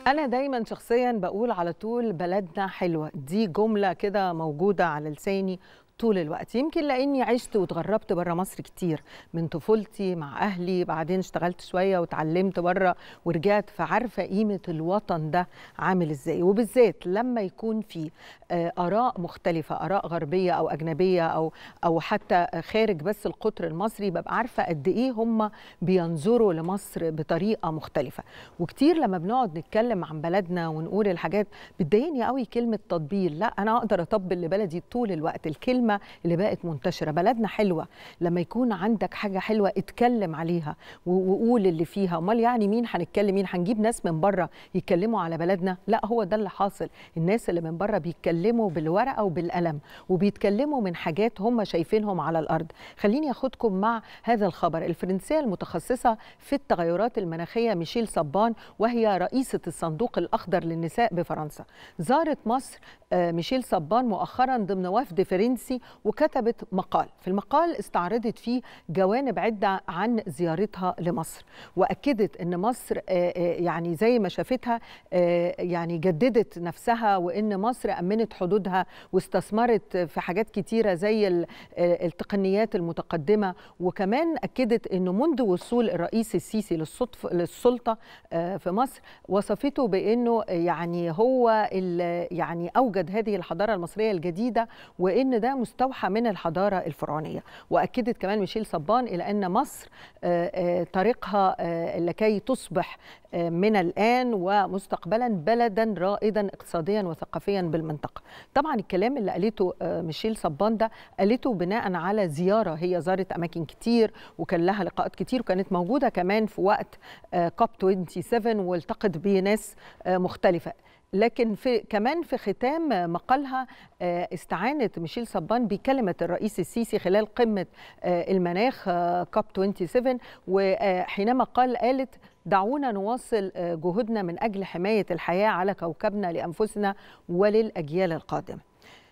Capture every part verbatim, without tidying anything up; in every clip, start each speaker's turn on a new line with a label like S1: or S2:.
S1: أنا دايما شخصيا بقول على طول بلدنا حلوة، دي جملة كده موجودة على لساني طول الوقت. يمكن لأني عشت واتغربت بره مصر كتير من طفولتي مع أهلي، بعدين اشتغلت شوية وتعلمت بره ورجعت، فعارفة قيمة الوطن ده عامل ازاي، وبالذات لما يكون في آراء مختلفة، آراء غربية أو أجنبية أو أو حتى خارج بس القطر المصري، ببقى عارفة قد إيه هم بينظروا لمصر بطريقة مختلفة. وكتير لما بنقعد نتكلم عن بلدنا ونقول الحاجات بتضايقني قوي كلمة تطبيل. لا، أنا أقدر أطبل لبلدي طول الوقت. الكلمة اللي بقت منتشرة بلدنا حلوة، لما يكون عندك حاجة حلوة اتكلم عليها وقول اللي فيها. امال يعني مين هنتكلم؟ مين هنجيب ناس من بره يتكلموا على بلدنا؟ لا، هو ده اللي حاصل. الناس اللي من بره بيتكلموا بالورقة وبالقلم، وبيتكلموا من حاجات هم شايفينهم على الأرض. خليني أخدكم مع هذا الخبر. الفرنسية المتخصصة في التغيرات المناخية ميشيل صبان، وهي رئيسة الصندوق الأخضر للنساء بفرنسا، زارت مصر ميشيل صبان مؤخرا ضمن وفد فرنسي، وكتبت مقال. في المقال استعرضت فيه جوانب عدة عن زيارتها لمصر، وأكدت أن مصر يعني زي ما شافتها يعني جددت نفسها، وأن مصر أمنت حدودها واستثمرت في حاجات كتيرة زي التقنيات المتقدمة. وكمان أكدت أنه منذ وصول الرئيس السيسي للسلطة في مصر وصفته بأنه يعني هو يعني أوجد هذه الحضارة المصرية الجديدة، وإن ده مستوحى من الحضارة الفرعونية. وأكدت كمان ميشيل صبان إلى أن مصر طريقها لكي تصبح من الآن ومستقبلا بلدا رائدا اقتصاديا وثقافيا بالمنطقة. طبعا الكلام اللي قالته ميشيل صبان ده قالته بناء على زيارة، هي زارت أماكن كتير وكان لها لقاءات كتير، وكانت موجودة كمان في وقت كوب سبعة وعشرين والتقت بناس مختلفة. لكن في كمان في ختام مقالها استعانت ميشيل صبان بكلمة الرئيس السيسي خلال قمة المناخ كوب سبعة وعشرين، وحينما قال قالت: دعونا نواصل جهودنا من أجل حماية الحياة على كوكبنا لأنفسنا وللأجيال القادمة.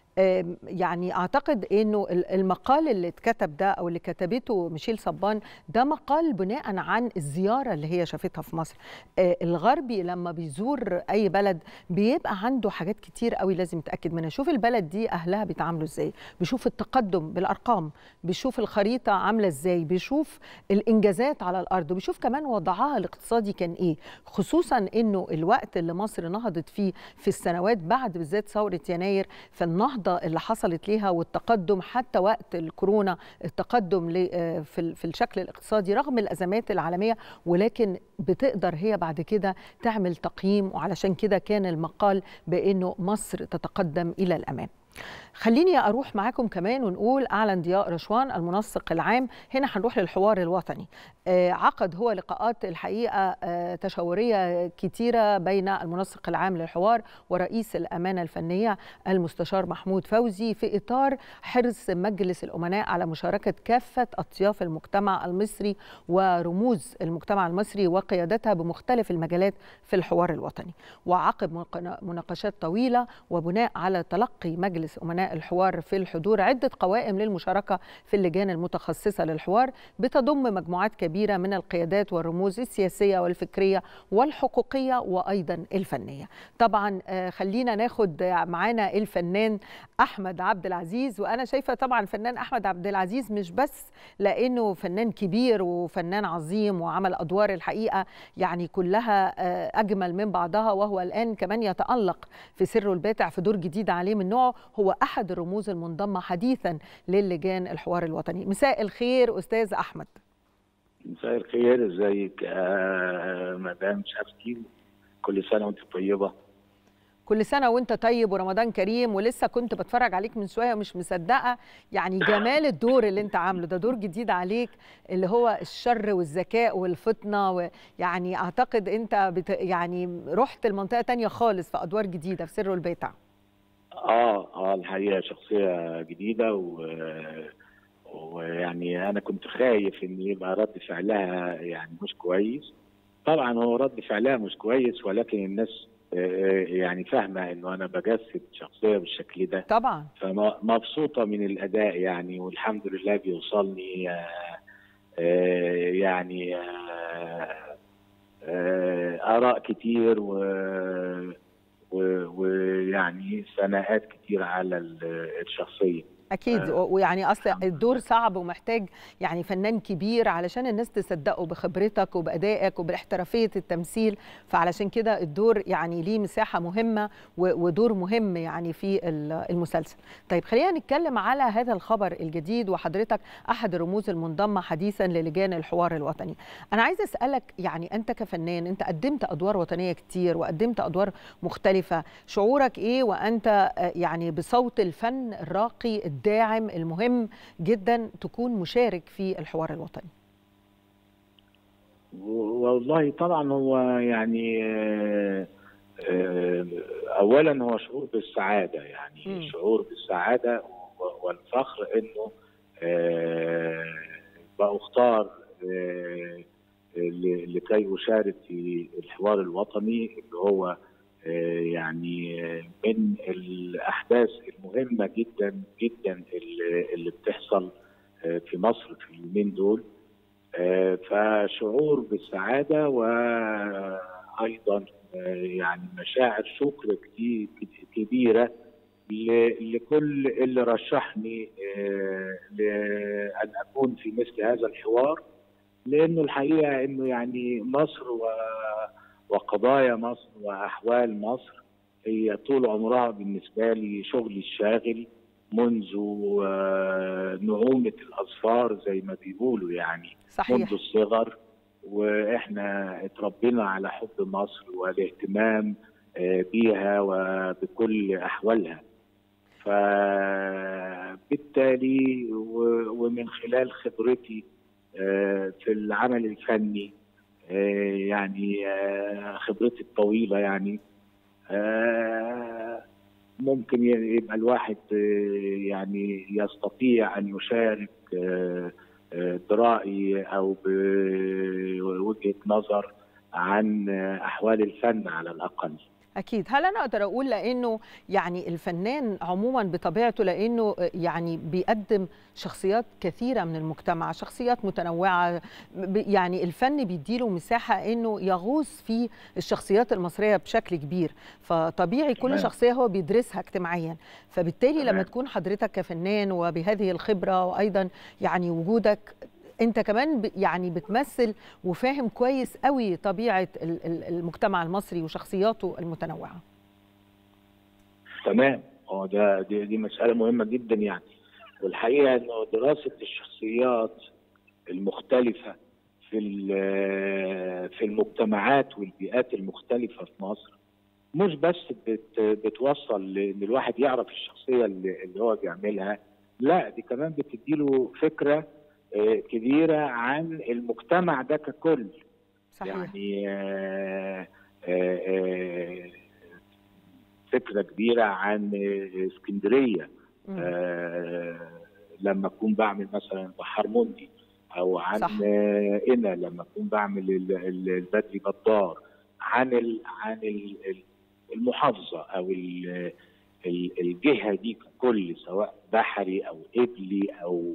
S1: يعني أعتقد أنه المقال اللي اتكتب ده أو اللي كتبته ميشيل صبان ده مقال بناء عن الزيارة اللي هي شافتها في مصر. الغربي لما بيزور أي بلد بيبقى عنده حاجات كتير قوي لازم يتأكد منها. شوف البلد دي أهلها بيتعاملوا إزاي، بيشوف التقدم بالأرقام، بيشوف الخريطة عاملة إزاي، بيشوف الإنجازات على الأرض، وبيشوف كمان وضعها الاقتصادي كان إيه، خصوصا أنه الوقت اللي مصر نهضت فيه في السنوات بعد بالذات ثورة يناير، في النهضة اللي حصلت ليها والتقدم حتى وقت الكورونا، التقدم في في الشكل الاقتصادي رغم الازمات العالميه، ولكن بتقدر هي بعد كده تعمل تقييم. وعلشان كده كان المقال بانه مصر تتقدم الى الامام. خليني أروح معاكم كمان ونقول أعلن ضياء رشوان المنسق العام، هنا هنروح للحوار الوطني، عقد هو لقاءات الحقيقة تشاورية كتيرة بين المنسق العام للحوار ورئيس الأمانة الفنية المستشار محمود فوزي، في إطار حرص مجلس الأمناء على مشاركة كافة أطياف المجتمع المصري ورموز المجتمع المصري وقيادتها بمختلف المجالات في الحوار الوطني. وعقب مناقشات طويلة وبناء على تلقي مجلس أمناء الحوار في الحضور عدة قوائم للمشاركة في اللجان المتخصصة للحوار، بتضم مجموعات كبيرة من القيادات والرموز السياسية والفكرية والحقوقية وأيضا الفنية. طبعا خلينا ناخد معانا الفنان أحمد عبد العزيز. وأنا شايفة طبعا الفنان أحمد عبد العزيز مش بس لأنه فنان كبير وفنان عظيم وعمل أدوار الحقيقة يعني كلها أجمل من بعضها، وهو الآن كمان يتألق في سره الباتع في دور جديد عليه من نوعه، هو أحد الرموز المنضمة حديثا للجان الحوار الوطني. مساء الخير أستاذ أحمد.
S2: مساء الخير، ازيك آه مدام شفتي؟ كل سنة وانت طيبة.
S1: كل سنة وانت طيب ورمضان كريم. ولسه كنت بتفرج عليك من شوية ومش مصدقة يعني جمال الدور اللي انت عامله ده، دور جديد عليك اللي هو الشر والذكاء والفطنة، ويعني أعتقد انت بت يعني رحت المنطقة تانية خالص في أدوار جديدة في سر الباتع.
S2: اه اه الحقيقة شخصية جديدة و ويعني انا كنت خايف ان يبقى رد فعلها يعني مش كويس. طبعا هو رد فعلها مش كويس، ولكن الناس يعني فاهمه انه انا بجسد شخصيه بالشكل ده
S1: طبعا،
S2: فمبسوطه من الاداء يعني، والحمد لله بيوصلني يعني آراء كتير ويعني ثناءات كتير على الشخصية.
S1: أكيد، ويعني أصل الدور صعب ومحتاج يعني فنان كبير علشان الناس تصدقه بخبرتك وبأدائك وباحترافية التمثيل، فعلشان كده الدور يعني ليه مساحة مهمة ودور مهم يعني في المسلسل. طيب خلينا نتكلم على هذا الخبر الجديد، وحضرتك أحد الرموز المنضمة حديثا للجان الحوار الوطني. أنا عايزة أسألك يعني أنت كفنان، أنت قدمت أدوار وطنية كتير وقدمت أدوار مختلفة، شعورك إيه وأنت يعني بصوت الفن الراقي الداعم المهم جدا تكون مشارك في الحوار الوطني؟
S2: والله طبعا هو يعني اولا هو شعور بالسعاده، يعني م. شعور بالسعاده والفخر انه بأختار لكي اشارك في الحوار الوطني اللي هو يعني من الأحداث المهمة جدا جدا اللي بتحصل في مصر في اليومين دول. فشعور بالسعادة وأيضا يعني مشاعر شكر كبيرة لكل اللي رشحني لأن أكون في مثل هذا الحوار، لأنه الحقيقة أنه يعني مصر و وقضايا مصر وأحوال مصر هي طول عمرها بالنسبة لي شغلي الشاغل منذ نعومة الأظفار زي ما بيقولوا، يعني صحيح. منذ الصغر وإحنا اتربينا على حب مصر والاهتمام بيها وبكل أحوالها. فبالتالي ومن خلال خبرتي في العمل الفني، يعني خبرتي الطويلة، يعني ممكن يبقى الواحد يعني يستطيع أن يشارك برأي أو بوجهة نظر عن أحوال الفن على الأقل.
S1: أكيد. هل أنا أقدر أقول لأنه يعني الفنان عموما بطبيعته لأنه يعني بيقدم شخصيات كثيرة من المجتمع، شخصيات متنوعة، يعني الفن بيديله مساحة أنه يغوص في الشخصيات المصرية بشكل كبير، فطبيعي كل شخصية هو بيدرسها اجتماعيا، فبالتالي لما تكون حضرتك كفنان وبهذه الخبرة وأيضا يعني وجودك انت كمان يعني بتمثل وفاهم كويس قوي طبيعة المجتمع المصري وشخصياته المتنوعة.
S2: تمام. اه ده دي, دي مسألة مهمة جدا يعني، والحقيقة انه دراسة الشخصيات المختلفة في في المجتمعات والبيئات المختلفة في مصر مش بس بت بتوصل لان الواحد يعرف الشخصية اللي, اللي هو بيعملها، لا دي كمان بتديله فكرة كبيرة عن المجتمع ده ككل. صحيح. يعني آآ آآ فكرة كبيرة عن اسكندرية لما أكون بعمل مثلا بحر موندي، أو عن إنا لما أكون بعمل البدري بدار، عن ال عن ال المحافظة أو الجهة دي ككل، سواء بحري أو قبلي أو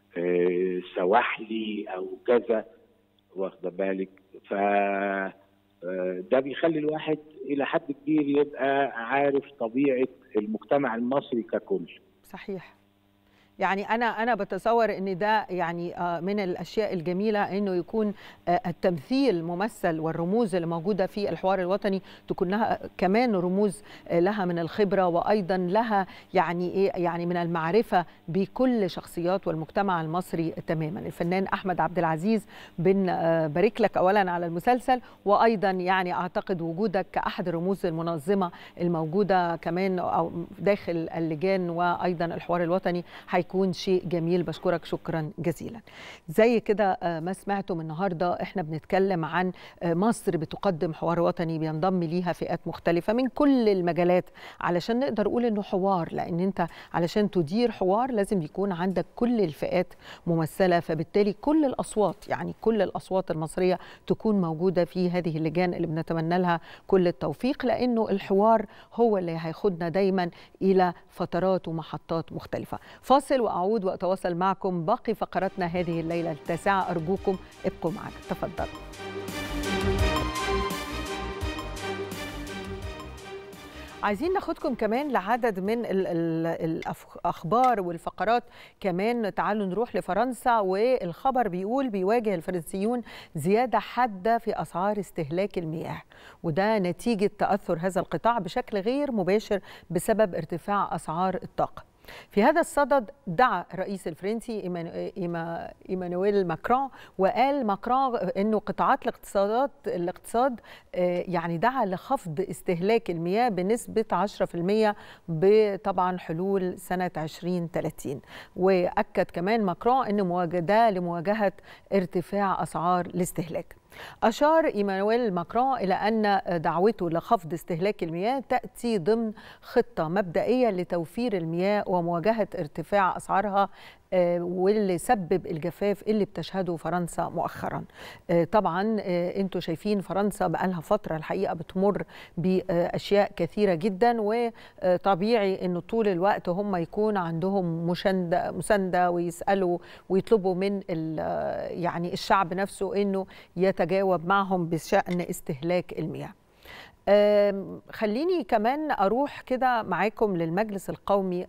S2: سواحلي او كذا، واخده بالك. ف ده بيخلي الواحد الى حد كبير يبقى عارف طبيعه المجتمع المصري ككل.
S1: صحيح. يعني أنا أنا بتصور إن ده يعني من الأشياء الجميلة إنه يكون التمثيل ممثل، والرموز اللي موجودة في الحوار الوطني تكون لها كمان رموز لها من الخبرة، وأيضا لها يعني إيه يعني من المعرفة بكل شخصيات والمجتمع المصري تماما. الفنان أحمد عبد العزيز بنبارك لك أولا على المسلسل، وأيضا يعني أعتقد وجودك كأحد الرموز المنظمة الموجودة كمان أو داخل اللجان وأيضا الحوار الوطني هيكون شيء جميل. بشكرك شكرا جزيلا. زي كده ما سمعتم النهارده احنا بنتكلم عن مصر بتقدم حوار وطني بينضم ليها فئات مختلفه من كل المجالات، علشان نقدر نقول انه حوار، لان انت علشان تدير حوار لازم يكون عندك كل الفئات ممثله، فبالتالي كل الاصوات يعني كل الاصوات المصريه تكون موجوده في هذه اللجان اللي بنتمنى لها كل التوفيق، لانه الحوار هو اللي هياخدنا دايما الى فترات ومحطات مختلفه. فاصل وأعود وأتواصل معكم باقي فقراتنا هذه الليلة التاسعة، أرجوكم ابقوا معنا. تفضلوا. عايزين ناخدكم كمان لعدد من الأخبار والفقرات كمان. تعالوا نروح لفرنسا، والخبر بيقول بيواجه الفرنسيون زيادة حادة في أسعار استهلاك المياه، وده نتيجة تأثر هذا القطاع بشكل غير مباشر بسبب ارتفاع أسعار الطاقة. في هذا الصدد دعا الرئيس الفرنسي إيمانويل ماكرون، وقال ماكرون أنه قطاعات الاقتصادات الاقتصاد يعني دعا لخفض استهلاك المياه بنسبة عشرة بالمئة بطبعا حلول سنة ألفين وثلاثين. وأكد كمان ماكرون أنه مواجهة لمواجهة ارتفاع أسعار الاستهلاك. أشار إيمانويل ماكرون إلى أن دعوته لخفض استهلاك المياه تأتي ضمن خطة مبدئية لتوفير المياه ومواجهة ارتفاع أسعارها واللي سبب الجفاف اللي بتشهده فرنسا مؤخرا. طبعا انتوا شايفين فرنسا بقالها فترة الحقيقة بتمر بأشياء كثيرة جدا، وطبيعي انه طول الوقت هم يكون عندهم مساندة مساندة ويسألوا ويطلبوا من يعني الشعب نفسه انه يتجاوب معهم بشأن استهلاك المياه. خليني كمان أروح كده معاكم للمجلس القومي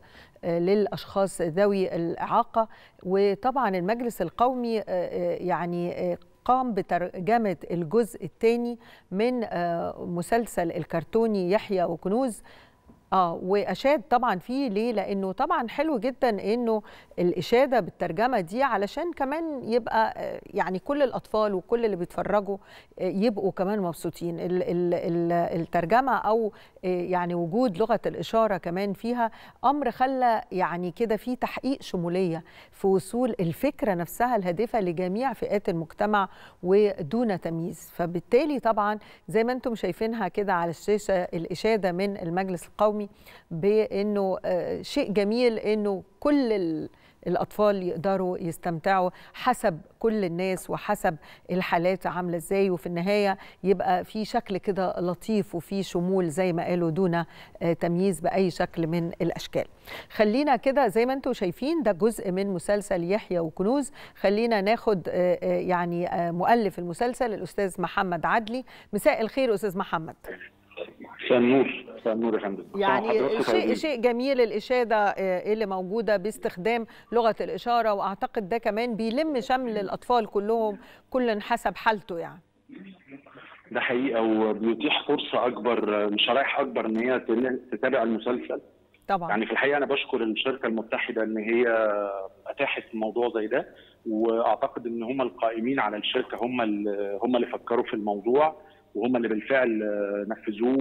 S1: للأشخاص ذوي الإعاقة. وطبعا المجلس القومي يعني قام بترجمة الجزء الثاني من مسلسل الكرتوني يحيى وكنوز. اه واشاد طبعا فيه ليه؟ لانه طبعا حلو جدا انه الاشاده بالترجمه دي علشان كمان يبقى يعني كل الاطفال وكل اللي بيتفرجوا يبقوا كمان مبسوطين. الترجمه او يعني وجود لغه الاشاره كمان فيها امر خلى يعني كده في تحقيق شموليه في وصول الفكره نفسها الهادفه لجميع فئات المجتمع ودون تمييز. فبالتالي طبعا زي ما انتم شايفينها كده على الشاشه الاشاده من المجلس القومي بأنه شيء جميل أنه كل الأطفال يقدروا يستمتعوا حسب كل الناس وحسب الحالات عاملة ازاي، وفي النهاية يبقى في شكل كده لطيف وفي شمول زي ما قالوا دون تمييز بأي شكل من الأشكال. خلينا كده زي ما انتم شايفين ده جزء من مسلسل يحيى وكنوز. خلينا ناخد يعني مؤلف المسلسل الأستاذ محمد عدلي. مساء الخير أستاذ محمد.
S3: مساء النور. مساء النور يا فندم.
S1: يعني شيء شيء جميل الإشادة اللي موجودة باستخدام لغة الإشارة، وأعتقد ده كمان بيلم شمل الأطفال كلهم كل حسب حالته يعني.
S3: ده حقيقة، وبيتيح فرصة أكبر لشرائح أكبر إن هي تتابع المسلسل.
S1: طبعا.
S3: يعني في الحقيقة أنا بشكر الشركة المتحدة إن هي أتاحت موضوع زي ده، وأعتقد إن هم القائمين على الشركة هم اللي هم اللي فكروا في الموضوع، وهم اللي بالفعل نفذوه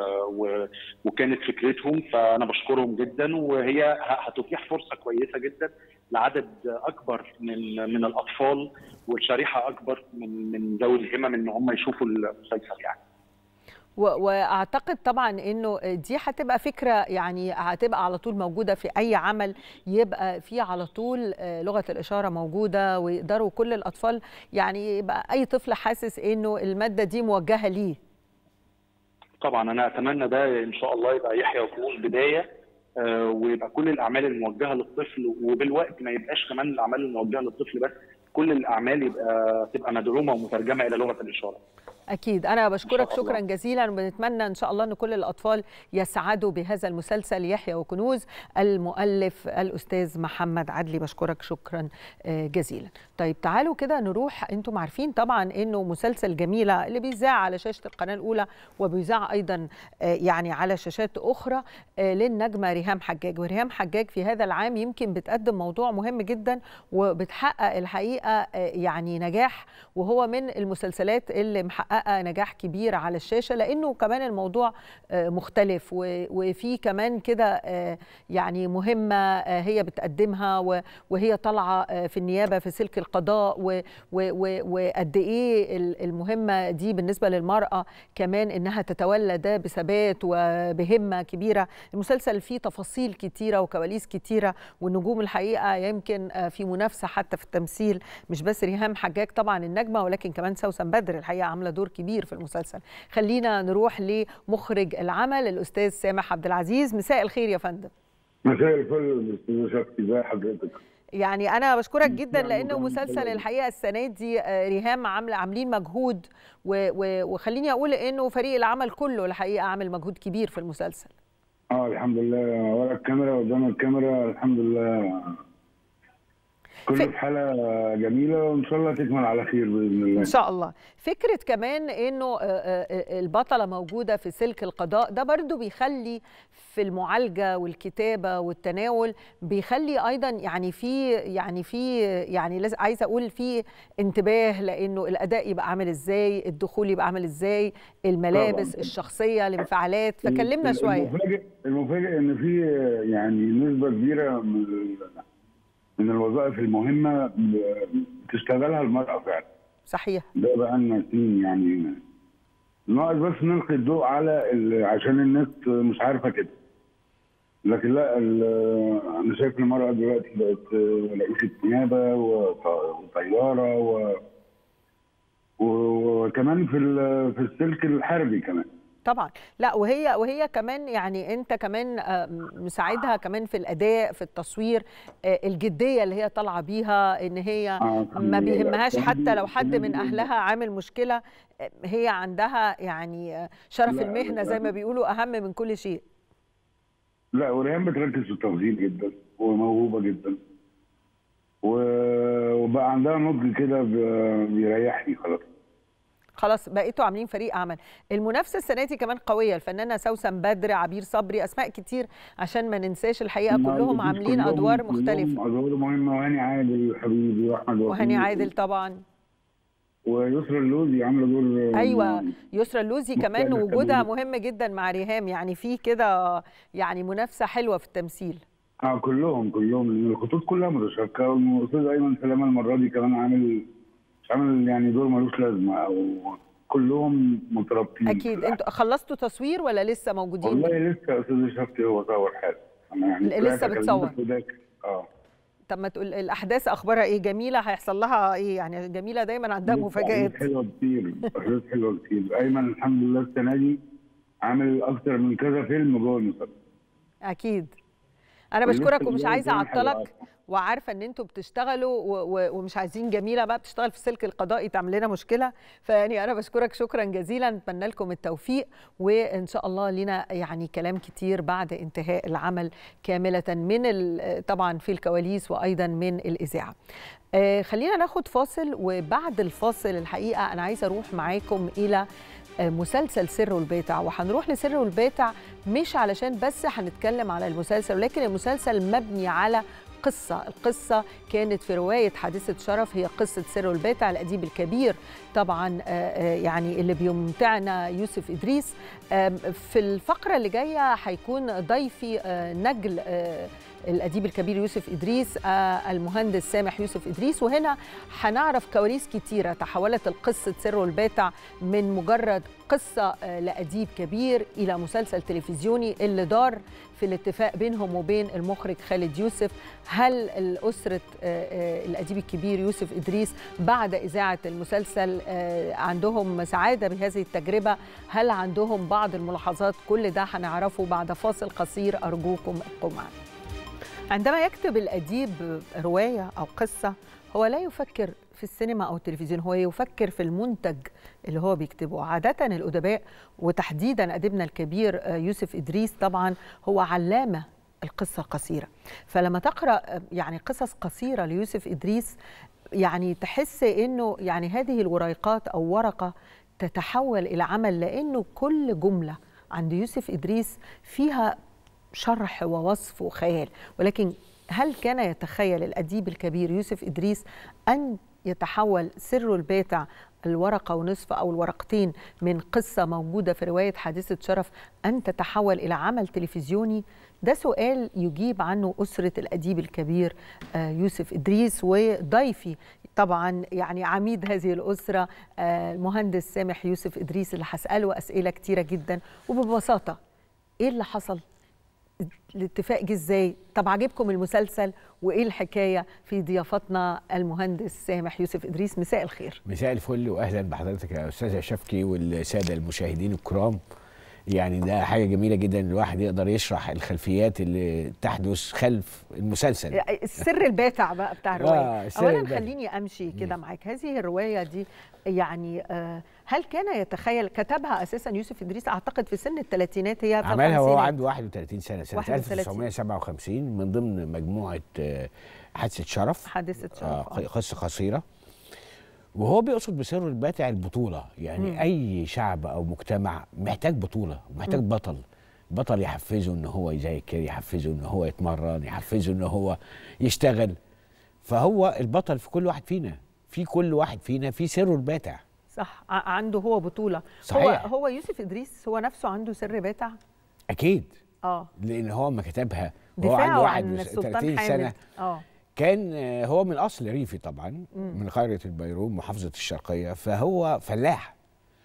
S3: وكانت فكرتهم. فانا بشكرهم جدا، وهي هتتيح فرصه كويسه جدا لعدد اكبر من من الاطفال والشريحه اكبر من من ذوي الهمم ان هم يشوفوا المسلسل يعني.
S1: واعتقد طبعا انه دي هتبقى فكره يعني هتبقى على طول موجوده في اي عمل، يبقى في على طول لغه الاشاره موجوده ويقدروا كل الاطفال يعني يبقى اي طفل حاسس انه الماده دي موجهه ليه.
S3: طبعا انا اتمنى ده ان شاء الله يبقى يحيى وكنوز بدايه، ويبقى كل الاعمال الموجهه للطفل، وبالوقت ما يبقاش كمان الاعمال الموجهه للطفل بس، كل الاعمال يبقى تبقى مدعومه ومترجمه الى لغه الاشاره.
S1: أكيد. أنا بشكرك شكرا جزيلا، وبنتمنى إن شاء الله أن كل الأطفال يسعدوا بهذا المسلسل يحيى وكنوز. المؤلف الأستاذ محمد عدلي، بشكرك شكرا جزيلا. طيب تعالوا كده نروح. أنتم عارفين طبعا أنه مسلسل جميلة اللي بيذاع على شاشة القناة الأولى وبيذاع أيضا يعني على شاشات أخرى للنجمة ريهام حجاج. وريهام حجاج في هذا العام يمكن بتقدم موضوع مهم جدا وبتحقق الحقيقة يعني نجاح، وهو من المسلسلات اللي محققة نجاح كبير على الشاشة، لأنه كمان الموضوع مختلف وفي كمان كده يعني مهمة هي بتقدمها، وهي طالعة في النيابة في سلك القضاء، وقد إيه المهمة دي بالنسبة للمرأة كمان إنها تتولى ده بثبات وبهمة كبيرة. المسلسل فيه تفاصيل كتيرة وكواليس كتيرة، والنجوم الحقيقة يمكن في منافسة حتى في التمثيل، مش بس ريهام حجاج طبعا النجمة، ولكن كمان سوسن بدر الحقيقة عاملة دور كبير في المسلسل. خلينا نروح لمخرج العمل الأستاذ سامح عبد العزيز. مساء الخير يا فندم.
S4: مساء الفل استاذ شفتي، ازي حضرتك؟
S1: يعني انا بشكرك جدا لانه مسلسل الحقيقه السنه دي ريهام عامله عاملين مجهود، وخليني اقول انه فريق العمل كله الحقيقه عامل مجهود كبير في المسلسل.
S4: اه الحمد لله، ورا الكاميرا قدام الكاميرا الحمد لله، كله في حالة جميلة وإن شاء الله تكمل على خير بإذن الله.
S1: إن شاء الله. فكرة كمان إنه البطلة موجودة في سلك القضاء ده برضو بيخلي في المعالجة والكتابة والتناول، بيخلي أيضا يعني في يعني في يعني لازم عايزة أقول في انتباه، لأنه الأداء يبقى عامل إزاي، الدخول يبقى عامل إزاي، الملابس طبعا. الشخصية، الانفعالات، فكلمنا شوية.
S4: المفاجئ المفاجئ إن في يعني نسبة كبيرة من من الوظائف المهمة بتشتغلها المرأة فعلا.
S1: صحيح.
S4: ده بقى لنا سنين يعني، ناقص بس نلقي الضوء على عشان الناس مش عارفة كده. لكن لا، أنا شايف المرأة دلوقتي بقت رئيسة نيابة وطيارة و... وكمان في في السلك الحربي كمان.
S1: طبعا. لا وهي وهي كمان يعني انت كمان مساعدها كمان في الاداء في التصوير، الجديه اللي هي طالعه بيها، ان هي ما بيهمهاش حتى لو حد من اهلها عامل مشكله، هي عندها يعني شرف المهنه زي ما بيقولوا اهم من كل شيء.
S4: لا وريهام بتركز في التفاصيل جدا وموهوبه جدا، وبقى عندها نضج كده بيريحني خلاص.
S1: خلاص بقيتوا عاملين فريق عمل. المنافسه السنه دي كمان قويه، الفنانه سوسن بدر، عبير صبري، اسماء كتير عشان ما ننساش الحقيقه، كلهم عاملين كلهم ادوار مختلفه.
S4: كلهم ادوار مهمه، وهاني عادل حبيبي واحمد
S1: وهاني عادل طبعا،
S4: ويسرا اللوزي عامله دور.
S1: ايوه يسرا اللوزي كمان وجودها مهم جدا مع ريهام، يعني في كده يعني منافسه حلوه في التمثيل.
S4: اه كلهم كلهم الخطوط كلها متشابكه، والاستاذ ايمن سلامه المره دي كمان عامل مش عامل يعني دور ملوش لازمه، او كلهم مترابطين.
S1: اكيد. انتوا خلصتوا تصوير ولا لسه موجودين؟
S4: والله لسه يا استاذ شفتي، هو صور حاجه انا يعني
S1: لسه بتصور.
S4: اه
S1: طب ما تقول الاحداث اخبارها ايه؟ جميله هيحصل لها ايه؟ يعني جميله دايما عندها مفاجآت
S4: حلوه كتير، احداث حلوه كتير. ايمن الحمد لله السنه دي عامل اكتر من كذا فيلم جوه المسلسل.
S1: اكيد. انا بشكرك ومش عايزه اعطلك، وعارفه ان انتوا بتشتغلوا ومش عايزين جميله بقى بتشتغل في السلك القضائي تعمل لنا مشكله، فيعني انا بشكرك شكرا جزيلا، نتمنى لكم التوفيق، وان شاء الله لنا يعني كلام كتير بعد انتهاء العمل كامله من طبعا في الكواليس وايضا من الاذاعه. آه خلينا ناخد فاصل، وبعد الفاصل الحقيقه انا عايزه اروح معاكم الى مسلسل سر الباتع، وهنروح لسر الباتع مش علشان بس هنتكلم على المسلسل، ولكن المسلسل مبني على قصة. القصة كانت في رواية حادثة شرف، هي قصة سر الباتع الأديب الكبير طبعا يعني اللي بيمتعنا يوسف إدريس. في الفقرة اللي جاية هيكون ضيفي نجل الأديب الكبير يوسف إدريس، المهندس سامح يوسف إدريس، وهنا هنعرف كواليس كتيرة تحولت القصة سر الباتع من مجرد قصة لأديب كبير إلى مسلسل تلفزيوني اللي دار في الاتفاق بينهم وبين المخرج خالد يوسف. هل الأسرة الأديب الكبير يوسف إدريس بعد إذاعة المسلسل عندهم سعادة بهذه التجربة؟ هل عندهم بعض الملاحظات؟ كل ده هنعرفه بعد فاصل قصير، أرجوكم ابقوا معنا. عندما يكتب الأديب رواية أو قصة هو لا يفكر في السينما أو التلفزيون، هو يفكر في المنتج اللي هو بيكتبه. عادة الأدباء وتحديدا أديبنا الكبير يوسف إدريس طبعا هو علامة القصة القصيرة، فلما تقرأ يعني قصص قصيرة ليوسف إدريس يعني تحس إنه يعني هذه الوريقات أو ورقة تتحول إلى عمل، لأنه كل جملة عند يوسف إدريس فيها شرح ووصف وخيال. ولكن هل كان يتخيل الأديب الكبير يوسف إدريس أن يتحول سر الباتع الورقة ونصف أو الورقتين من قصة موجودة في رواية حادثة شرف أن تتحول إلى عمل تلفزيوني؟ ده سؤال يجيب عنه أسرة الأديب الكبير يوسف إدريس، وضيفي طبعا يعني عميد هذه الأسرة المهندس سامح يوسف إدريس اللي هسأله أسئلة كتيرة جدا. وببساطة إيه اللي حصل؟ الاتفاق جه ازاي؟ طب عجبكم المسلسل؟ وايه الحكايه؟ في ضيافتنا المهندس سامح يوسف ادريس. مساء الخير.
S5: مساء الفل واهلا بحضرتك يا استاذه شفكي والساده المشاهدين الكرام. يعني ده حاجه جميله جدا الواحد يقدر يشرح الخلفيات اللي تحدث خلف المسلسل.
S1: السر الباتع بقى بتاع الروايه.
S5: آه
S1: اولا خليني امشي كده معاك. هذه الروايه دي يعني هل كان يتخيل كتبها اساسا يوسف ادريس؟ اعتقد في سن الثلاثينات، هي
S5: عملها وهو عنده واحد وثلاثين سنه، سنه
S1: واحد وثلاثين.
S5: ألف وتسعمائة وسبعة وخمسين من ضمن مجموعه حادثه شرف.
S1: حادثه شرف
S5: آه قصه قصيره. وهو بيقصد بسر الباتع البطوله، يعني م. اي شعب او مجتمع محتاج بطوله، محتاج م. بطل بطل يحفزه ان هو يذاكر، يحفزه ان هو يتمرن، يحفزه ان هو يشتغل. فهو البطل في كل واحد فينا، في كل واحد فينا في سره الباتع.
S1: صح، عنده هو بطوله.
S5: صحيح.
S1: هو هو يوسف ادريس هو نفسه عنده سر باتع
S5: اكيد.
S1: اه
S5: لان هو ما كتبها
S1: وهو عنده واحد وثلاثين سنه.
S5: اه كان هو من اصل ريفي طبعا، مم. من قريه البيروم محافظه الشرقيه، فهو فلاح،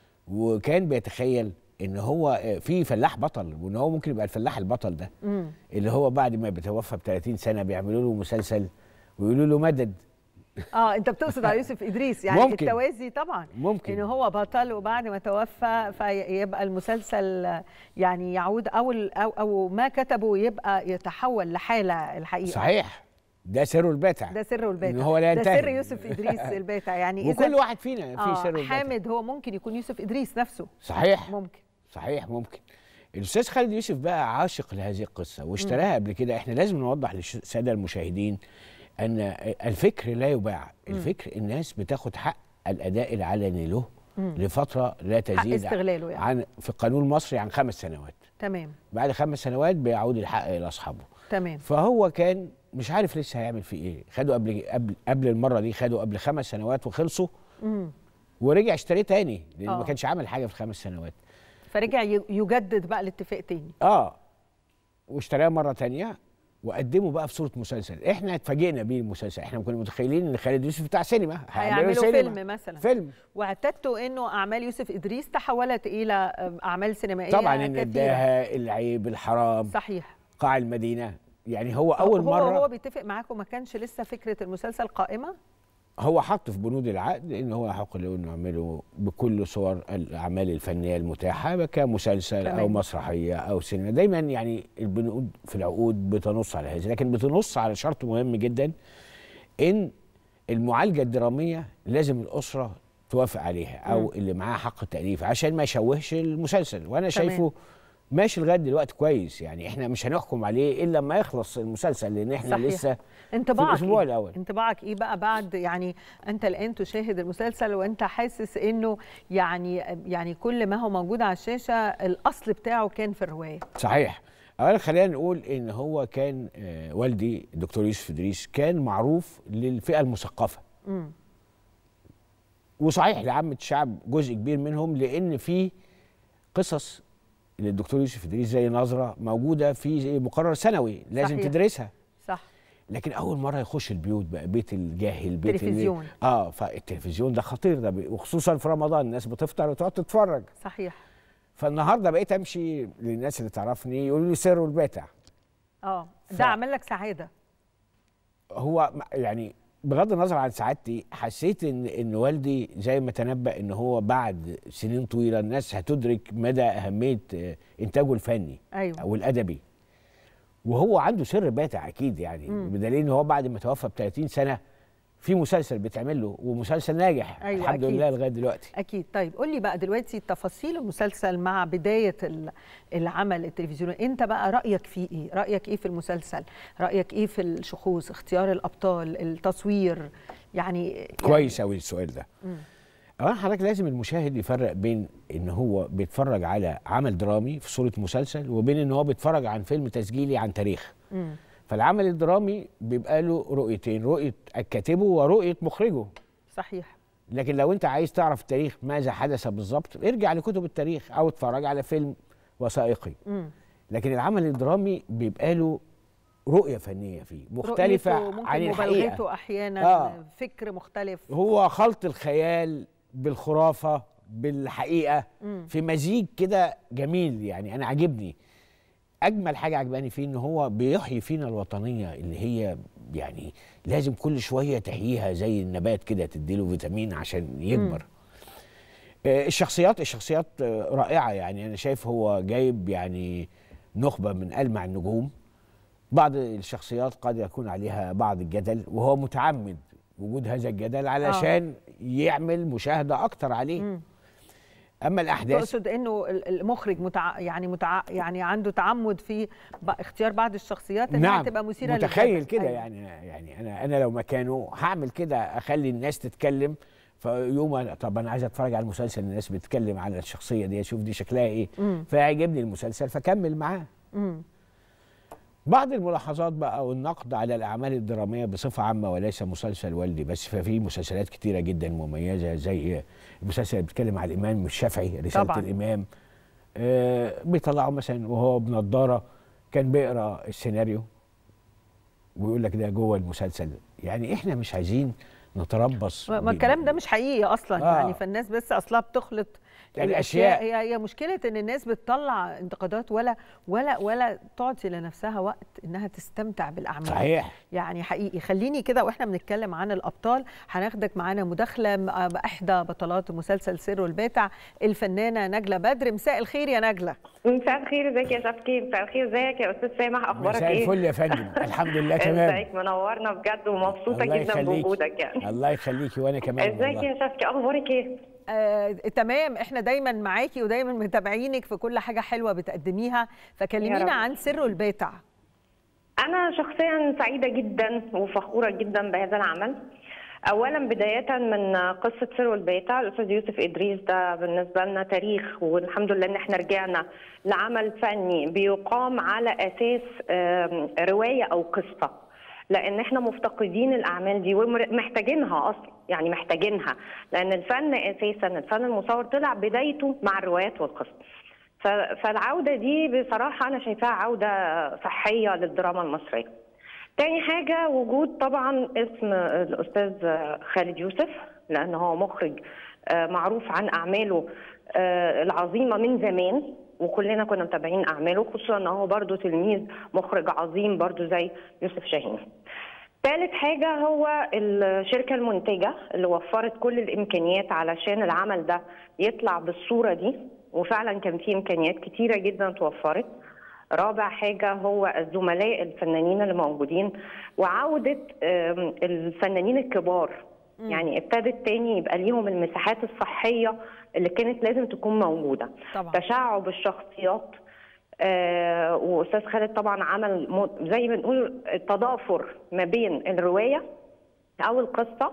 S5: وكان بيتخيل ان هو في فلاح بطل، وان هو ممكن يبقى الفلاح البطل ده مم. اللي هو بعد ما بيتوفى ب ثلاثين سنه بيعملوا له مسلسل ويقولوا له مدد.
S1: اه انت بتقصد على يوسف ادريس يعني ممكن. التوازي طبعا
S5: ممكن
S1: ان هو بطل وبعد ما توفى فيبقى المسلسل يعني يعود او او, أو ما كتبه يبقى يتحول لحاله الحقيقه.
S5: صحيح، ده سره الباتع،
S1: ده سره الباتع،
S5: إن هو لا
S1: ده سر يوسف ادريس الباتع. يعني
S5: وكل واحد فينا في
S1: آه
S5: سر الباتع.
S1: حامد هو ممكن يكون يوسف ادريس نفسه.
S5: صحيح
S1: ممكن
S5: صحيح ممكن. الاستاذ خالد يوسف بقى عاشق لهذه القصه واشتراها قبل كده. احنا لازم نوضح للساده المشاهدين ان الفكر لا يباع، الفكر الناس بتاخد حق الاداء العلني له مم. لفتره لا تزيد
S1: حق استغلاله يعني.
S5: عن في القانون المصري عن خمس سنوات.
S1: تمام.
S5: بعد خمس سنوات بيعود الحق الى اصحابه.
S1: تمام.
S5: فهو كان مش عارف لسه هيعمل فيه ايه، خدوا قبل قبل قبل المره دي خدوا قبل خمس سنوات وخلصوا. امم ورجع اشتريه تاني لان ما كانش عامل حاجه في الخمس سنوات.
S1: فرجع يجدد بقى الاتفاق تاني.
S5: اه واشتراه مره تانيه وقدمه بقى في صوره مسلسل. احنا اتفاجئنا بيه المسلسل، احنا كنا متخيلين ان خالد يوسف بتاع سينما
S1: هيعملوا فيلم مثلا.
S5: فيلم
S1: واعتدتوا انه اعمال يوسف ادريس تحولت الى اعمال سينمائيه
S5: طبعا النداهه، العيب، الحرام.
S1: صحيح.
S5: قاع المدينه. يعني هو اول
S1: هو
S5: مره
S1: هو بيتفق معاكم ما كانش لسه فكره المسلسل قائمه؟
S5: هو حط في بنود العقد ان هو يحق له انه يعمله بكل صور الاعمال الفنيه المتاحه كمسلسل تمام. او مسرحيه او سينما. دايما يعني البنود في العقود بتنص على هذا، لكن بتنص على شرط مهم جدا ان المعالجه الدراميه لازم الاسره توافق عليها او م. اللي معاه حق التاليف عشان ما يشوهش المسلسل. وانا تمام. شايفه ماشي لغايه دلوقتي كويس. يعني احنا مش هنحكم عليه الا لما يخلص المسلسل لان احنا صحيح. لسه
S1: انطباعك
S5: في الاسبوع
S1: إيه؟
S5: الاول.
S1: انطباعك ايه بقى بعد يعني انت الان تشاهد المسلسل وانت حاسس انه يعني يعني كل ما هو موجود على الشاشه الاصل بتاعه كان في الروايه؟
S5: صحيح. اولا خلينا نقول ان هو كان آه والدي الدكتور يوسف ادريس كان معروف للفئه المثقفه. امم وصحيح لعامه الشعب جزء كبير منهم، لان في قصص للدكتور يوسف ادريس زي نظره موجوده في مقرر سنوي لازم صحيح. تدرسها.
S1: صح.
S5: لكن اول مره يخش البيوت بقى، بيت الجاهل، بيت
S1: التلفزيون.
S5: اه فالتلفزيون ده خطير ده، وخصوصا في رمضان الناس بتفطر وتقعد تتفرج.
S1: صحيح.
S5: فالنهارده بقيت امشي للناس اللي تعرفني يقولوا لي سر الباتع.
S1: اه ده ف... عمل لك سعاده.
S5: هو يعني بغض النظر عن سعادتي حسيت ان ان والدي زي ما تنبأ ان هو بعد سنين طويله الناس هتدرك مدى اهميه انتاجه الفني
S1: أيوة.
S5: او الادبي. وهو عنده سر باتع اكيد يعني، بدليل ان هو بعد ما توفى ب ثلاثين سنه في مسلسل بيتعمل له ومسلسل ناجح.
S1: أيوة
S5: الحمد
S1: أكيد.
S5: لله لغايه دلوقتي.
S1: اكيد. طيب قول لي بقى دلوقتي تفاصيل المسلسل مع بدايه العمل التلفزيوني، انت بقى رايك فيه ايه؟ رايك ايه في المسلسل؟ رايك ايه في الشخوص، اختيار الابطال، التصوير؟ يعني
S5: كويس قوي السؤال ده. اولا حضرتك لازم المشاهد يفرق بين ان هو بيتفرج على عمل درامي في صوره مسلسل وبين ان هو بيتفرج عن فيلم تسجيلي عن تاريخ. مم. فالعمل الدرامي بيبقى له رؤيتين، رؤيه كاتبه ورؤيه مخرجه.
S1: صحيح.
S5: لكن لو انت عايز تعرف التاريخ ماذا حدث بالظبط ارجع لكتب التاريخ او اتفرج على فيلم وثائقي. مم. لكن العمل الدرامي بيبقى له رؤيه فنيه فيه مختلفه عن الحقيقه.
S1: مبالغته احيانا آه. فكر مختلف،
S5: هو خلط الخيال بالخرافه بالحقيقه مم. في مزيج كده جميل. يعني انا عجبني. اجمل حاجه عجباني فيه ان هو بيحيي فينا الوطنيه اللي هي يعني لازم كل شويه تحييها زي النبات كده، تديله فيتامين عشان يكبر. الشخصيات الشخصيات رائعه، يعني انا شايف هو جايب يعني نخبه من ألمع النجوم. بعض الشخصيات قد يكون عليها بعض الجدل، وهو متعمد وجود هذا الجدل علشان آه. يعمل مشاهده اكتر عليه. م. اما الاحداث
S1: تقصد انه المخرج متع... يعني متع... يعني عنده تعمد في ب... اختيار بعض الشخصيات انها
S5: نعم.
S1: تبقى مثيره
S5: للجدل. متخيل كده.
S1: أيوة.
S5: يعني يعني انا انا لو مكانه هعمل كده، اخلي الناس تتكلم. فيوم طب انا عايز اتفرج على المسلسل، الناس بتتكلم على الشخصيه دي، اشوف دي شكلها ايه، فيعجبني المسلسل فكمل معاه. بعض الملاحظات بقى والنقد على الاعمال الدراميه بصفه عامه وليس مسلسل والدي بس، ففي مسلسلات كتيره جدا مميزه زي المسلسل اللي بيتكلم على الامام الشافعي، رساله طبعا. الامام. آه بيطلعوا مثلا وهو بنضاره كان بيقرا السيناريو ويقول لك ده جوه المسلسل. يعني احنا مش عايزين نتربص.
S1: ما الكلام ده مش حقيقي اصلا. آه. يعني فالناس بس اصلا بتخلط
S5: يعني الاشياء.
S1: هي هي مشكله ان الناس بتطلع انتقادات ولا ولا ولا تعطي لنفسها وقت انها تستمتع بالاعمال.
S5: صحيح.
S1: يعني حقيقي. خليني كده واحنا بنتكلم عن الابطال هناخدك معانا مداخله باحدى بطلات مسلسل سر الباتع، الفنانه نجلة بدر. مساء الخير يا نجلة.
S6: مساء الخير، ازيك يا شفكي؟ مساء الخير، ازيك يا استاذ سامح؟ اخبارك
S5: مساء
S6: ايه؟
S5: مساء الفل يا فندم. الحمد لله تمام.
S6: ازيك؟ منورنا بجد ومبسوطه جدا بوجودك. يعني
S5: الله يخليكي وانا كمان.
S6: ازيك يا شفكي؟ اخبارك ايه؟
S1: آه، تمام. احنا دايما معاكي ودايما متابعينك في كل حاجه حلوه بتقدميها، فكلمينا عن سر الباتع.
S6: انا شخصيا سعيده جدا وفخوره جدا بهذا العمل. اولا بدايه من قصه سر الباتع، الاستاذ يوسف ادريس ده بالنسبه لنا تاريخ، والحمد لله ان احنا رجعنا لعمل فني بيقام على اساس روايه او قصه، لان احنا مفتقدين الاعمال دي ومحتاجينها اصلا. يعني محتاجينها لان الفن اساسا، الفن المصور طلع بدايته مع الروايات والقصص. فالعوده دي بصراحه انا شايفاها عوده صحيه للدراما المصريه. تاني حاجه وجود طبعا اسم الاستاذ خالد يوسف، لان هو مخرج معروف عن اعماله العظيمه من زمان، وكلنا كنا متابعين اعماله، خصوصا ان هو برضه تلميذ مخرج عظيم برضه زي يوسف شاهين. ثالث حاجه هو الشركه المنتجه اللي وفرت كل الامكانيات علشان العمل ده يطلع بالصوره دي، وفعلا كان في امكانيات كتيره جدا توفرت. رابع حاجه هو الزملاء الفنانين اللي موجودين وعوده الفنانين الكبار. م. يعني ابتدت تاني يبقى ليهم المساحات الصحيه اللي كانت لازم تكون موجوده. طبعا. تشعب الشخصيات. آه واستاذ خالد طبعا عمل زي ما بنقول تضافر ما بين الروايه او القصه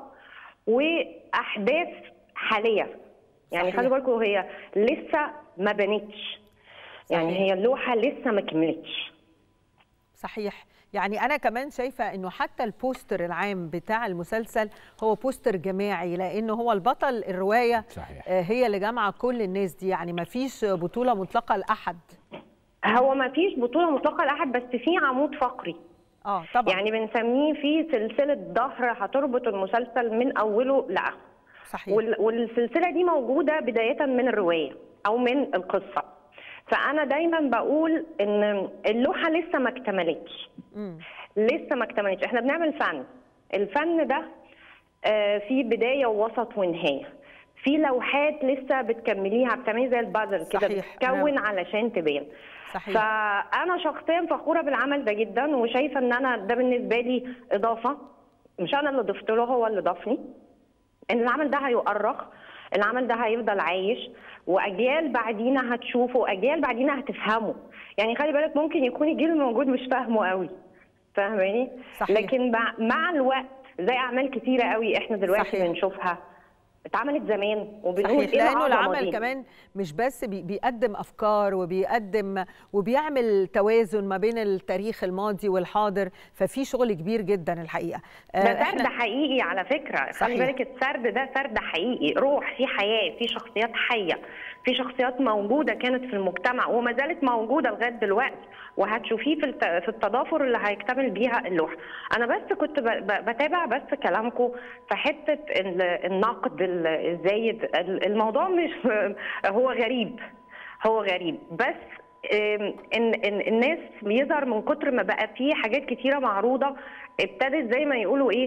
S6: واحداث حاليه. يعني خلي بالكم هي لسه ما بنتش. يعني هي اللوحه لسه ما كملتش.
S1: صحيح. يعني أنا كمان شايفة إنه حتى البوستر العام بتاع المسلسل هو بوستر جماعي، لأنه هو البطل الرواية. صحيح. هي اللي جامعة كل الناس دي، يعني ما فيش بطولة مطلقة لأحد.
S6: هو ما فيش بطولة مطلقة لأحد، بس في عمود فقري.
S1: اه طبعا.
S6: يعني بنسميه في سلسلة ظهر هتربط المسلسل من أوله لآخره.
S1: صحيح.
S6: والسلسلة دي موجودة بداية من الرواية أو من القصة. فأنا دايما بقول إن اللوحة لسه ما اكتملتش. لسه ما اكتملتش، احنا بنعمل فن. الفن ده في بداية ووسط ونهاية. في لوحات لسه بتكمليها، بتعملي زي البازل كده، بتكون علشان تبان. صحيح. فأنا شخصيا فخورة بالعمل ده جدا، وشايفة إن أنا ده بالنسبة لي إضافة. مش أنا اللي ضفت له، هو اللي ضافني. إن العمل ده هيؤرخ، العمل ده هيفضل عايش، واجيال بعدينا هتشوفه، واجيال بعدينا هتفهمه. يعني خلي بالك ممكن يكون الجيل الموجود مش فاهمه قوي، فاهماني؟ لكن مع الوقت زي اعمال كتيره قوي احنا دلوقتي بنشوفها اتعملت زمان وبنقول
S1: ايه لانه العمل كمان مش بس بيقدم افكار وبيقدم وبيعمل توازن ما بين التاريخ الماضي والحاضر، ففي شغل كبير جدا الحقيقه.
S6: ده سرد حقيقي على فكره. خلي بالك السرد ده سرد حقيقي، روح، في حياه، في شخصيات حيه، في شخصيات موجوده كانت في المجتمع وما زالت موجوده لغايه دلوقتي، وهتشوفيه في في التضافر اللي هيكتمل بيها اللوحه. انا بس كنت بتابع بس كلامكم في حته النقد الزايد. الموضوع مش هو غريب، هو غريب بس ان ان الناس بيظهر من كتر ما بقى فيه حاجات كتيره معروضه، ابتدت زي ما يقولوا ايه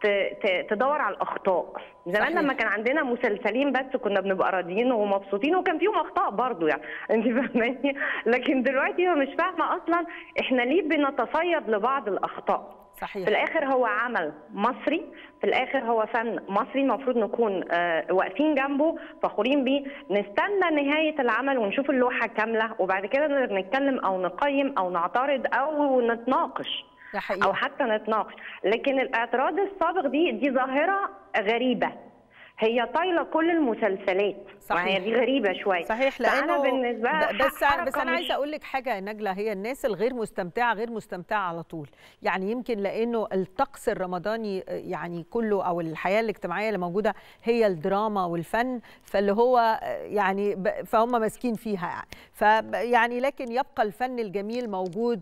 S6: تدور على الاخطاء. زمان لما كان عندنا مسلسلين بس كنا بنبقى راضيين ومبسوطين وكان فيهم اخطاء برضو يعني انت فاهماني، لكن دلوقتي مش فاهمه اصلا احنا ليه بنتصيد لبعض الاخطاء.
S1: صحيح.
S6: في الاخر هو عمل مصري، في الاخر هو فن مصري المفروض نكون آه واقفين جنبه فخورين بيه، نستنى نهايه العمل ونشوف اللوحه كامله وبعد كده نقدر نتكلم او نقيم او نعترض او نتناقش او حتى نتناقش. لكن الاعتراض السابق دي دي ظاهره غريبه، هي طايله كل المسلسلات. صحيح. وهي دي غريبه شويه.
S1: صحيح. لانه
S6: بالنسبه
S1: بس بس انا عايزه اقول لك حاجه يا نجله، هي الناس الغير مستمتعه غير مستمتعه على طول، يعني يمكن لانه الطقس الرمضاني يعني كله او الحياه الاجتماعيه اللي موجوده هي الدراما والفن، فاللي هو يعني فهم ماسكين فيها يعني فيعني لكن يبقى الفن الجميل موجود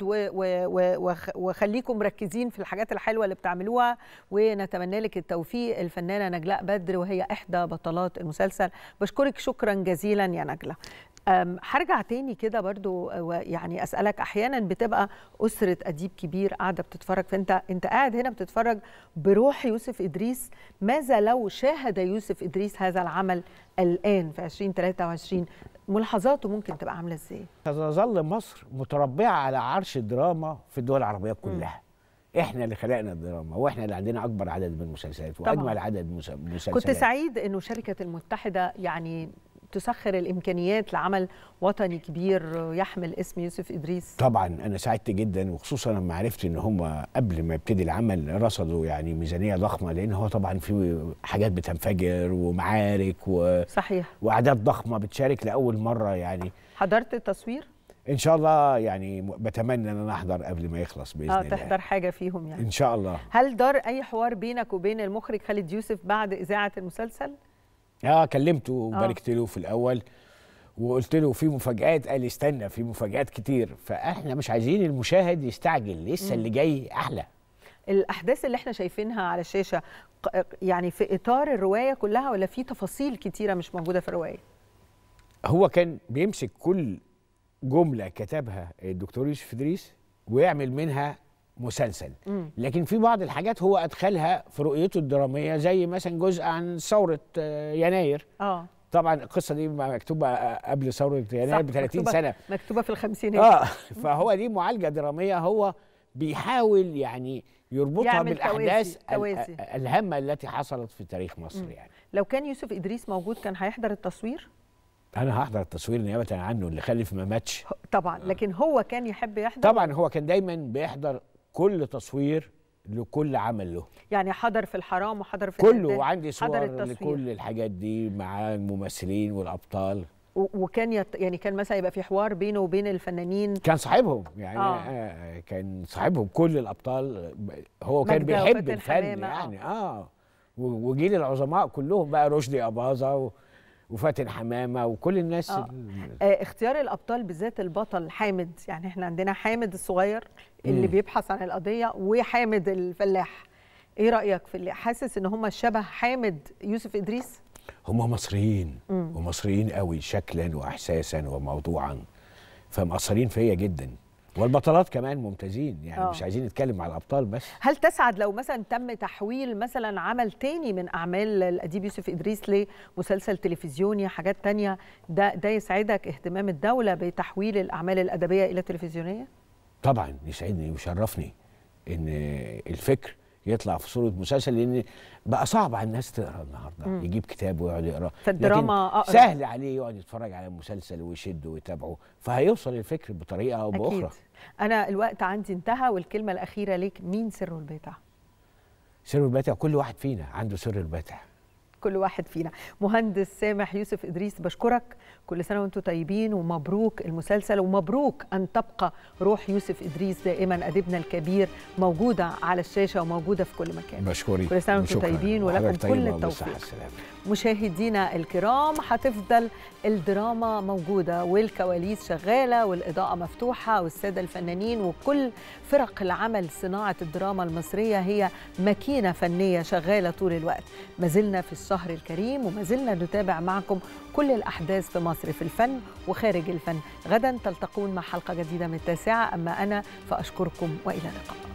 S1: وخليكم مركزين في الحاجات الحلوه اللي بتعملوها، ونتمنى لك التوفيق. الفنانه نجلاء بدر وهي احدى بطلات المسلسل، بشكرك شكرا جزيلا يا نجلة. هرجع تاني كده برضو يعني اسالك، احيانا بتبقى اسره اديب كبير قاعده بتتفرج، فانت انت قاعد هنا بتتفرج بروح يوسف ادريس، ماذا لو شاهد يوسف ادريس هذا العمل الان في ألفين وثلاثة وعشرين؟ ملاحظاته ممكن تبقى عامله ازاي؟
S5: تظل مصر متربعه على عرش الدراما في الدول العربيه كلها. م. احنا اللي خلقنا الدراما، واحنا اللي عندنا اكبر عدد من المسلسلات واجمل عدد مسلسلات.
S1: كنت سعيد انه شركه المتحده يعني تسخر الامكانيات لعمل وطني كبير يحمل اسم يوسف ادريس.
S5: طبعا انا سعدت جدا، وخصوصا لما عرفت ان هم قبل ما يبتدي العمل رصدوا يعني ميزانيه ضخمه، لان هو طبعا في حاجات بتنفجر ومعارك و
S1: صحيح
S5: واعداد ضخمه بتشارك لاول مره. يعني
S1: حضرت التصوير؟
S5: ان شاء الله، يعني بتمنى ان انا احضر قبل ما يخلص باذن
S1: آه
S5: الله.
S1: تحضر حاجه فيهم يعني
S5: ان شاء الله.
S1: هل دار اي حوار بينك وبين المخرج خالد يوسف بعد اذاعه المسلسل؟
S5: اه كلمته وباركت له في الاول وقلت له في مفاجآت، قال استنى في مفاجآت كتير، فاحنا مش عايزين المشاهد يستعجل، لسه اللي جاي احلى.
S1: الاحداث اللي احنا شايفينها على الشاشه يعني في اطار الروايه كلها ولا في تفاصيل كتيره مش موجوده في الروايه؟
S5: هو كان بيمسك كل جمله كتبها الدكتور يوسف ادريس ويعمل منها مسلسل، مم. لكن في بعض الحاجات هو ادخلها في رؤيته الدراميه، زي مثلا جزء عن ثوره يناير.
S1: اه
S5: طبعا القصه دي مكتوبه قبل ثوره يناير ب ثلاثين سنه،
S1: مكتوبه في الخمسينات.
S5: اه فهو دي معالجه دراميه، هو بيحاول يعني يربطها بالاحداث توازي. الهامه التي حصلت في تاريخ مصر. مم. يعني
S1: لو كان يوسف ادريس موجود كان هيحضر التصوير؟
S5: انا هحضر التصوير نيابه عنه، اللي خلف ما ماتش
S1: طبعا. لكن هو كان يحب يحضر؟
S5: طبعا هو كان دايما بيحضر كل تصوير لكل عمل له،
S1: يعني حضر في الحرام وحضر في
S5: كله، وعندي صور لكل الحاجات دي مع الممثلين والابطال.
S1: وكان يت... يعني كان مثلا يبقى في حوار بينه وبين الفنانين،
S5: كان صاحبهم يعني. آه. آه كان صاحبهم كل الابطال، هو كان بيحب الفن يعني. اه, آه. وجيل العظماء كلهم بقى، رشدي اباظه و... وفاتن حمامه وكل الناس.
S1: آه. آه اختيار الابطال بالذات البطل حامد، يعني احنا عندنا حامد الصغير اللي مم. بيبحث عن القضيه، وحامد الفلاح. ايه رايك في اللي حاسس ان هم شبه حامد يوسف ادريس؟
S5: هم مصريين مم. ومصريين قوي شكلا واحساسا وموضوعا، فمأثرين فيا جدا، والبطلات كمان ممتازين يعني. أوه. مش عايزين نتكلم على الابطال بس.
S1: هل تسعد لو مثلا تم تحويل مثلا عمل تاني من اعمال الاديب يوسف ادريس لمسلسل تلفزيوني، حاجات تانية؟ ده ده يسعدك اهتمام الدوله بتحويل الاعمال الادبيه الى تلفزيونيه؟
S5: طبعا يسعدني ويشرفني ان الفكر يطلع في صوره مسلسل، لان بقى صعب على الناس تقرا النهارده. مم. يجيب كتاب ويقعد يقرا،
S1: فالدراما
S5: أقرأ. سهل عليه يقعد يتفرج على مسلسل ويشده ويتابعه، فهيوصل الفكر بطريقه او باخرى. أكيد.
S1: انا الوقت عندي انتهى، والكلمه الاخيره ليك، مين سر الباتع؟
S5: سر الباتع كل واحد فينا عنده سر الباتع،
S1: كل واحد فينا. مهندس سامح يوسف ادريس، بشكرك، كل سنه وانتم طيبين، ومبروك المسلسل، ومبروك ان تبقى روح يوسف ادريس دائما اديبنا الكبير موجوده على الشاشه وموجوده في كل مكان.
S5: بشكرك،
S1: كل سنه وانتم طيبين ولكم كل التوفيق. مشاهدينا الكرام، هتفضل الدراما موجوده والكواليس شغاله والاضاءه مفتوحه، والساده الفنانين وكل فرق العمل. صناعه الدراما المصريه هي ماكينه فنيه شغاله طول الوقت. ما زلنا في الشهر الكريم، وما زلنا نتابع معكم كل الأحداث في مصر في الفن وخارج الفن. غدا تلتقون مع حلقة جديدة من التاسعة، أما أنا فأشكركم وإلى اللقاء.